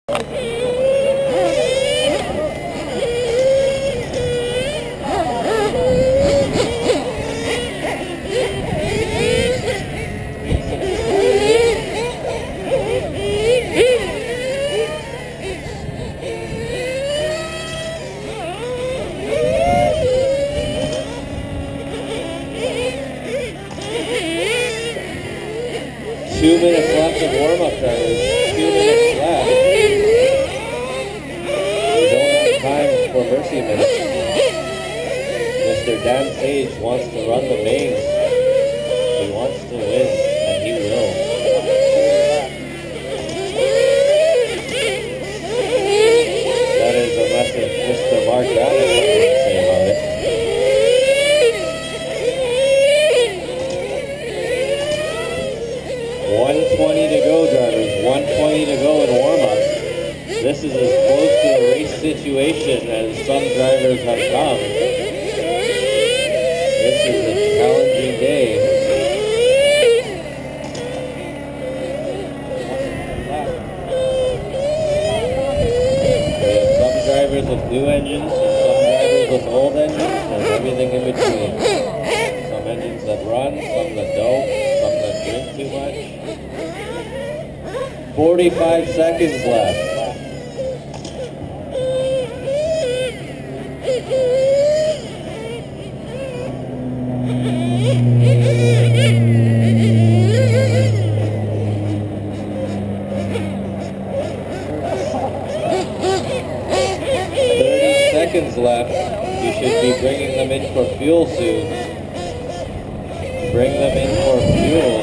2 minutes left of warm-up, drivers. 2 minutes left. We don't have time for mercy minutes. Mr. Dan Sage wants to run the mains. He wants to win, and he will. That is a message Mr. Mark Allen has to say about it. 120 to go, drivers. 120 to go in warm-up. This is as close to a race situation as some drivers have come. This is a challenging day. We have some drivers with new engines, and some drivers with old engines, and everything in between. Some engines that run, some that don't, some that drink too much. 45 seconds left. Seconds left. You should be bringing them in for fuel soon. Bring them in for fuel.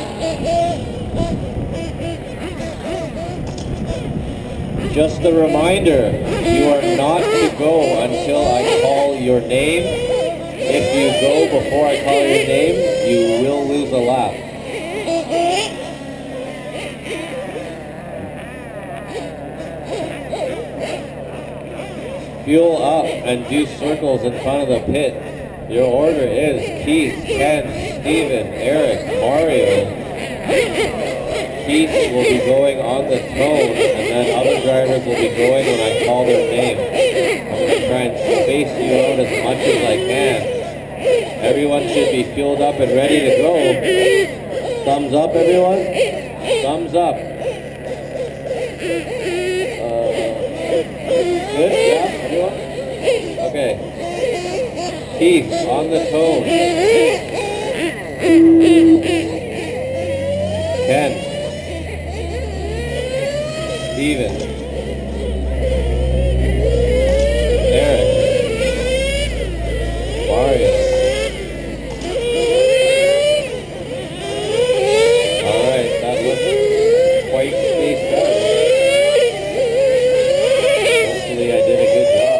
Just a reminder, you are not to go until I call your name. If you go before I call your name, you will lose a lap. Fuel up and do circles in front of the pit. Your order is Keith, Ken, Steven, Eric, Mario. Keith will be going on the tone, and then other drivers will be going when I call their name. I'm going to try and space you out as much as I can. Everyone should be fueled up and ready to go. Thumbs up, everyone? Thumbs up. Good? Yeah? Everyone? Okay. Keith, on the tone. Ken. Steven. Eric. Mario. Alright, that looks quite spaced out. Hopefully I did a good job.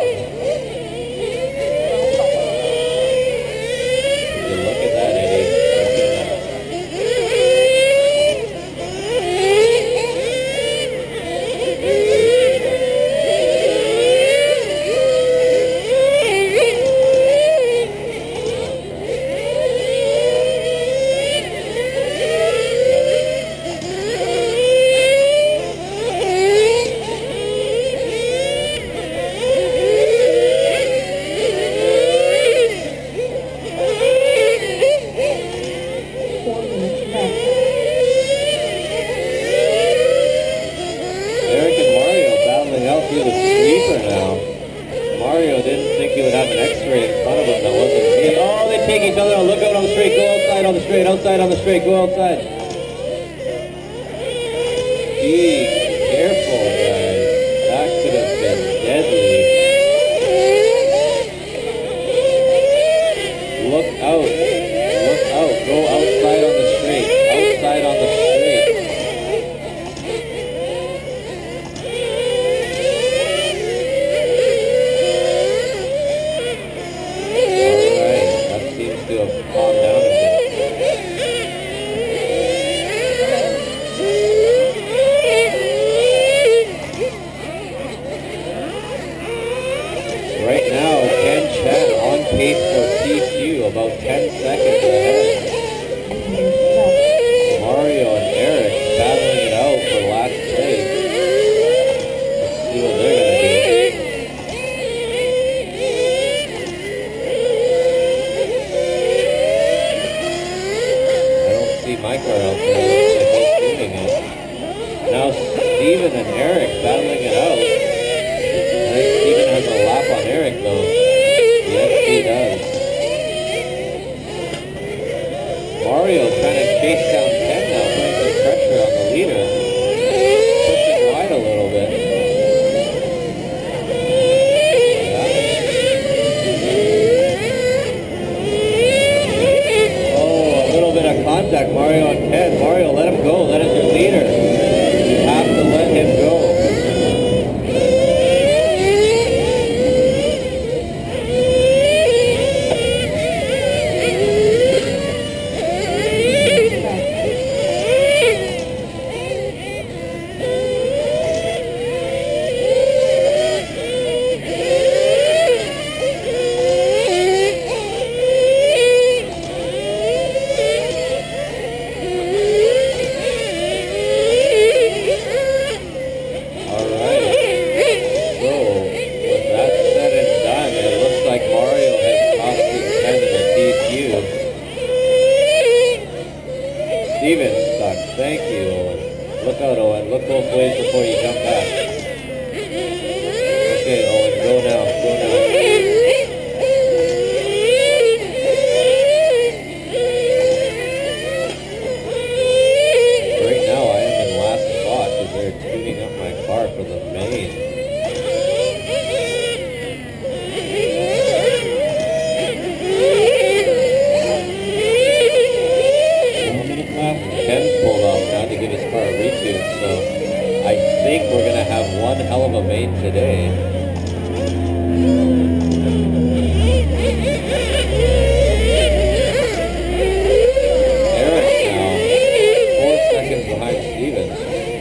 Look at that, Eddie. Look at that. Eric and Mario battling out through the sweeper now. Mario didn't think he would have an X-ray in front of him that wasn't me. Oh, they take each other. Look out on the straight. Go outside on the straight. Outside on the straight. Go outside. Be careful, guys. That could have been deadly. Look out. Look out. Go outside on the straight. Outside on the straight. Calm down a bit. Right now, Ken Chan on pace for TQ, about 10 seconds ahead. Mario and Eric battling it out for last place. see what they're gonna do. I don't see my car out there. Looks like he's shooting it. Now Steven and Eric battling it out. I think Steven has a lap on Eric though. Yes, he does. Mario trying to chase down Ken now, putting some pressure on the leader. Pushing wide a little bit. Yeah. Oh, a little bit of contact, Mario and Ken. Mario, let him go. That is your leader. You have to let him go. Steven's stuck. Thank you, Owen. Look out, Owen. Look both ways before you jump back. Okay, Owen, go now. Go now. Right now, I am in last spot because they're tuning up my car for the main. Ken's pulled off now to give his car a retune, so I think we're going to have one hell of a main today. Eric now, 4 seconds behind Stevens.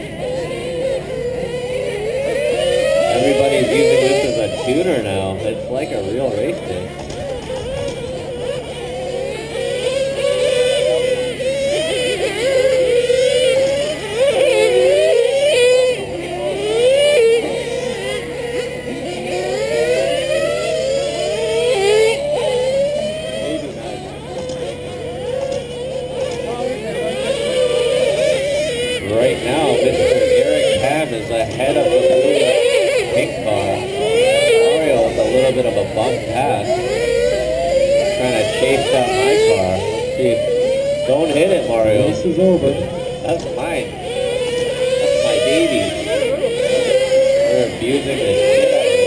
Everybody's using this as a tuner now. It's like a real race day. Right now, Mr. Eric Ham is ahead of the blue pink car. Mario with a little bit of a bump pass. Trying to chase down my car. Let's see. Don't hit it, Mario. This is over. That's mine. That's my baby. We're abusing the shit out of it.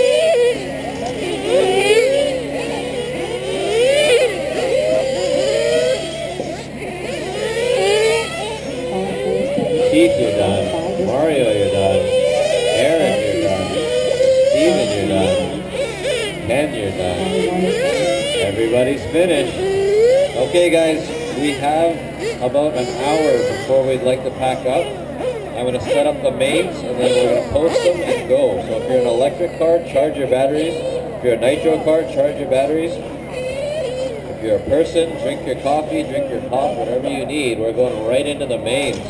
Keith, you're done. Mario, you're done. Eric, you're done. Steven, you're done. Ken, you're done. Everybody's finished. Okay, guys, we have about an hour before we'd like to pack up. I'm going to set up the mains, and then we're going to post them and go. So if you're an electric car, charge your batteries. If you're a nitro car, charge your batteries. If you're a person, drink your coffee, drink your pop, whatever you need. We're going right into the mains.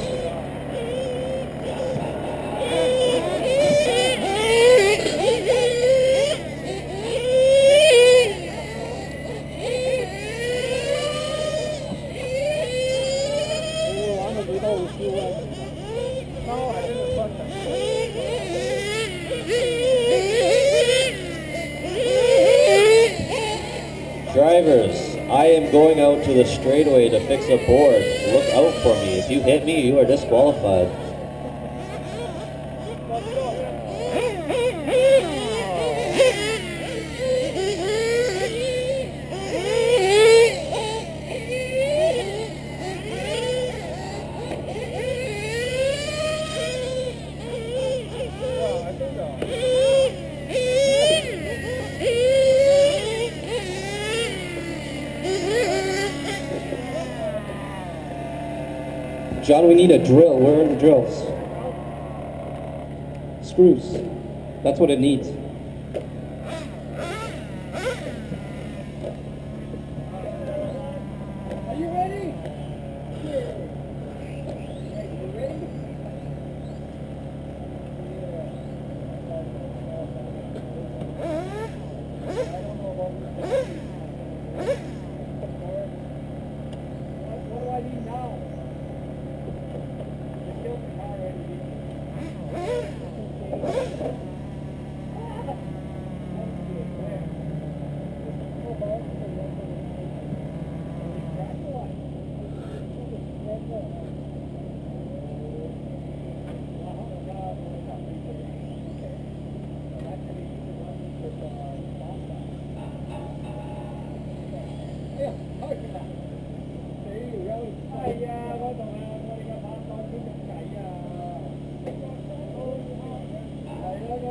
Drivers, I am going out to the straightaway to fix a board. Look out for me. If you hit me, you are disqualified. John, we need a drill. Where are the drills? Screws. That's what it needs. Are you ready?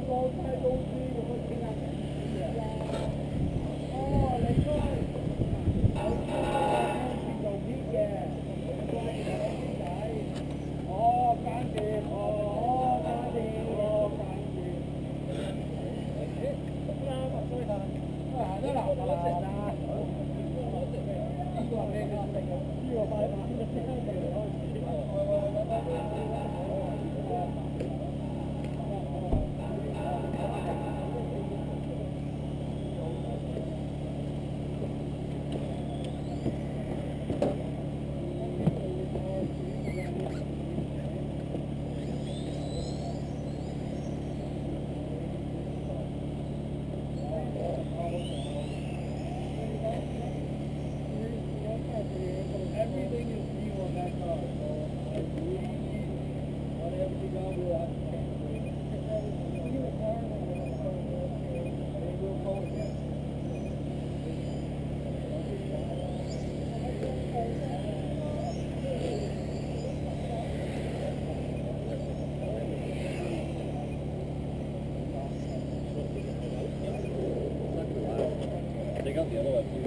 Take out the other one too.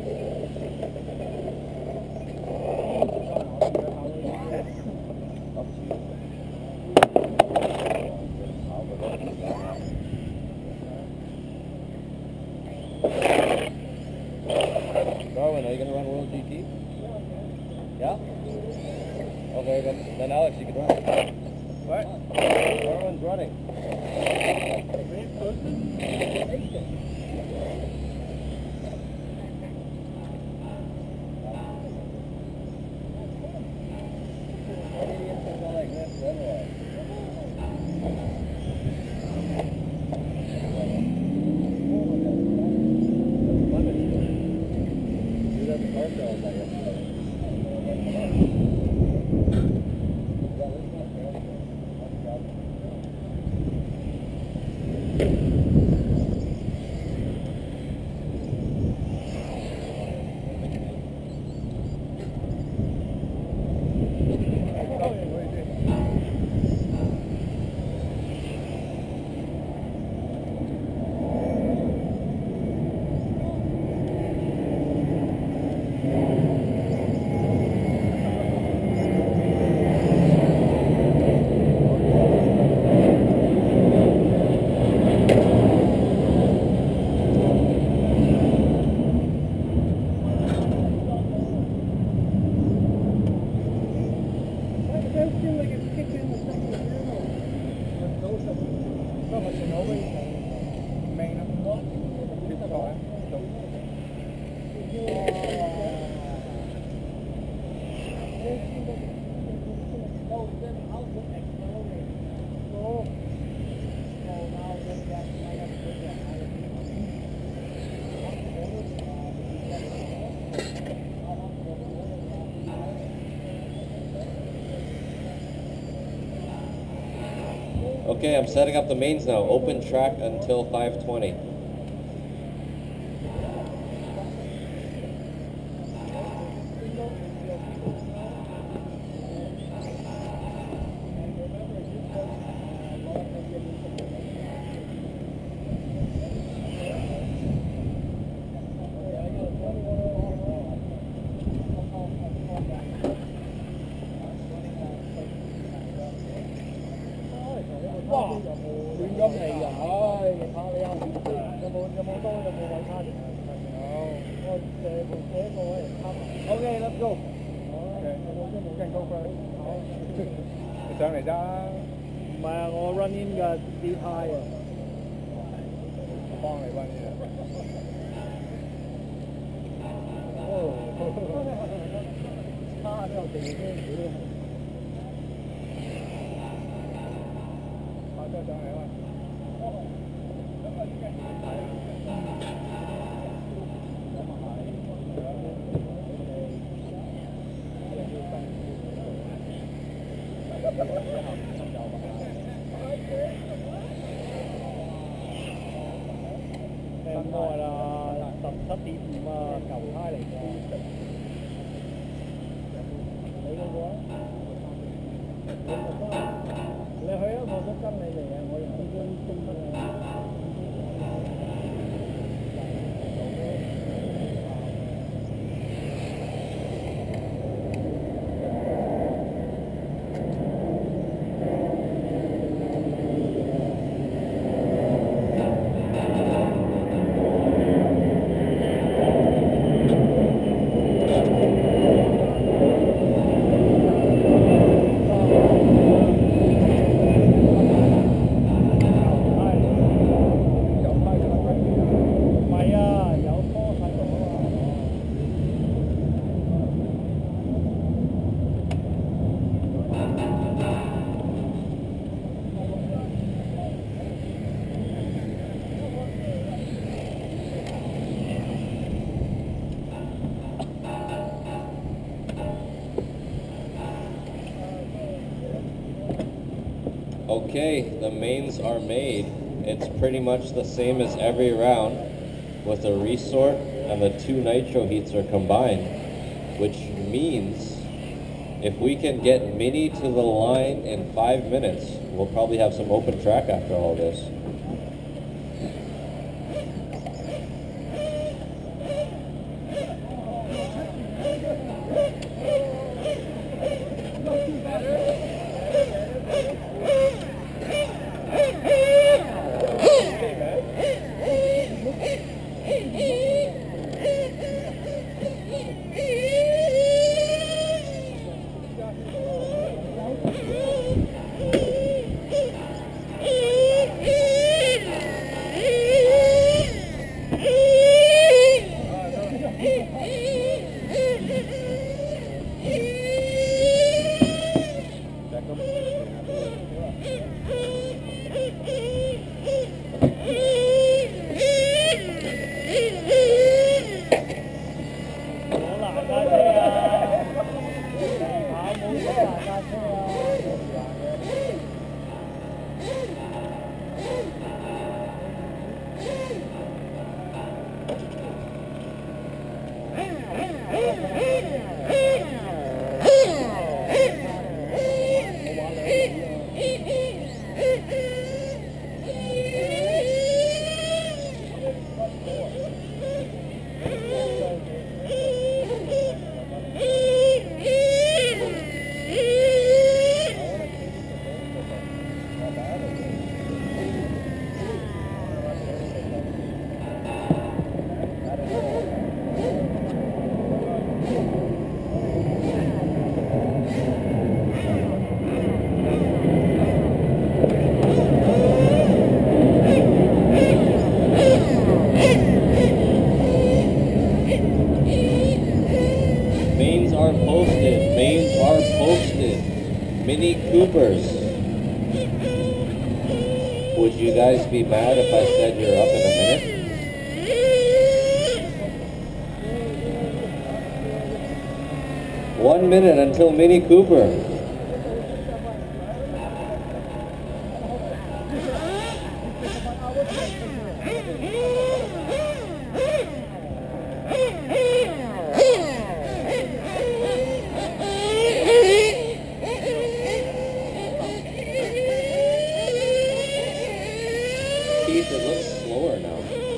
Darwin, are you going to run World GT? Yeah? Okay, then Alex, you can run. What? Darwin's running. Okay, I'm setting up the mains now. Open track until 5:20. Okay, let's go. Sao này ra Mà我 run in 嘅 D派啊， 幫你溫嘅？ 差都有地嘅， 拍咗上嚟溫。 咁耐啦，17.5啊，舊胎嚟嘅。你嗰個啊？你去啊！我想跟你嚟啊！我又好中意。 Okay, the mains are made. It's pretty much the same as every round, with the resort and the 2 nitro heats are combined, which means if we can get Mini to the line in 5 minutes, we'll probably have some open track after all this. Mains are posted. Mini Coopers. Would you guys be mad if I said you're up in a minute? 1 minute until Mini Cooper. Keith, it looks slower now.